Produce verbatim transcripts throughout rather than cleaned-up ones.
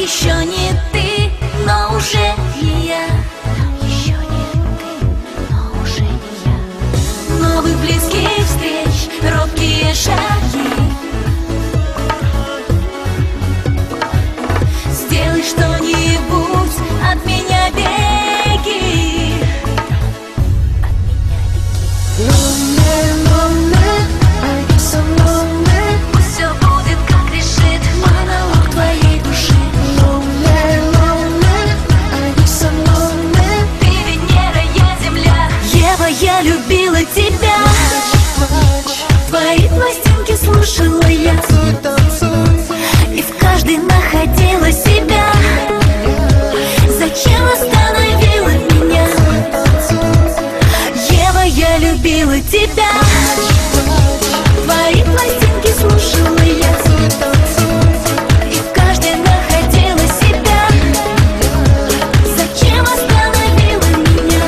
еще не ты, но уже не я. Еще не ты, но уже не я. Новых близких встреч, робкие шаги. Сделай что-нибудь, от меня беги. От меня беги. Пусть все будет, как решит монолог твоей души. Ты Венера, я Земля. Ева, я любила тебя. Твои пластинки слушала я, и в каждой находила себя. Зачем остановила меня? Ева, я любила тебя. Твои пластинки слушала я, и в каждой находила себя. Зачем остановила меня?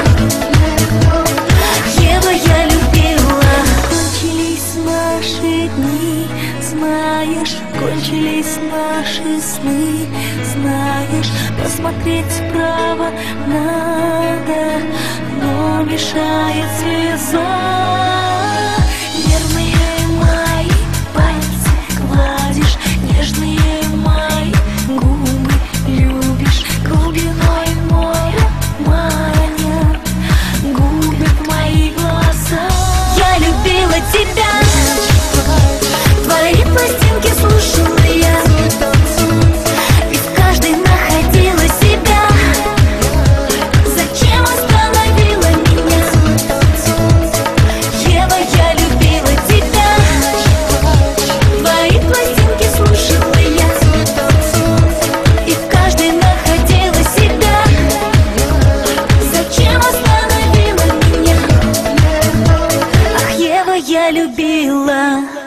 Ева, я любила. Кончились наши дни, знаешь, кончились наши сны, знаешь, посмотреть вправо надо, но мешает слеза. Нервные мои пальцы гладишь, нежные мои губы любишь, глубиной моря маня губят мои глаза. Я любила тебя. Твои пластинки слушала я, и в каждой находила себя. Зачем остановила меня? Ева, я любила тебя. Твои пластинки слушала я, и в каждой находила себя. Зачем остановила меня? Ах, Ева, я любила.